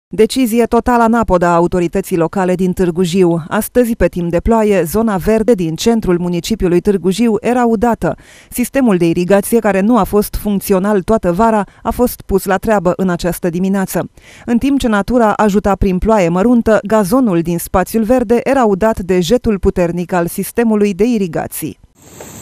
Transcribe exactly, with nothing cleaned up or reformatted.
Decizie totală anapodă a autorității locale din Târgu Jiu. Astăzi, pe timp de ploaie, zona verde din centrul municipiului Târgu Jiu era udată. Sistemul de irigație, care nu a fost funcțional toată vara, a fost pus la treabă în această dimineață. În timp ce natura ajuta prin ploaie măruntă, gazonul din spațiul verde era udat de jetul puternic al sistemului de irigații.